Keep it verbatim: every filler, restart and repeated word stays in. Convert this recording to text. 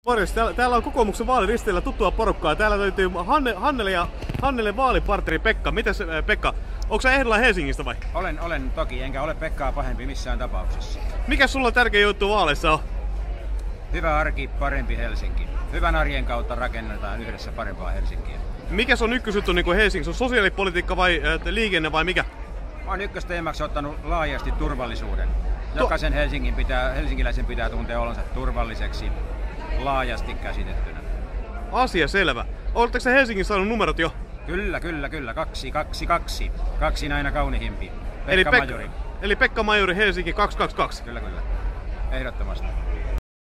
Morjens, täällä, täällä on kokoomuksen vaaliristeillä tuttua porukkaa. Täällä löytyy Hanne, Hannele ja Hannele vaalipartneri Pekka. Mitäs Pekka, onko sä ehdolla Helsingistä vai? Olen, olen toki, enkä ole Pekkaa pahempi missään tapauksessa. Mikä sulla tärkein juttu vaaleissa on? Hyvä arki, parempi Helsinki. Hyvän arjen kautta rakennetaan yhdessä parempaa Helsinkiä. Mikä on ykkösjuttu niin Helsingissä? On sosiaalipolitiikka vai äh, liikenne vai mikä? Mä oon ykkösteemaksi ottanut laajasti turvallisuuden. Jokaisen Helsingin pitää, helsinkiläisen pitää tuntea olonsa turvalliseksi, laajasti käsitettynä. Asia selvä. Oletteko sä Helsingissä saanut numerot jo? Kyllä, kyllä, kyllä. Kaksi, kaksi, kaksi. Kaksi aina kaunihimpi. Pekka eli Pek- Majuri. Eli Pekka Majuri Helsinki kaksi kaksi kaksi. Kyllä, kyllä. Ehdottomasti.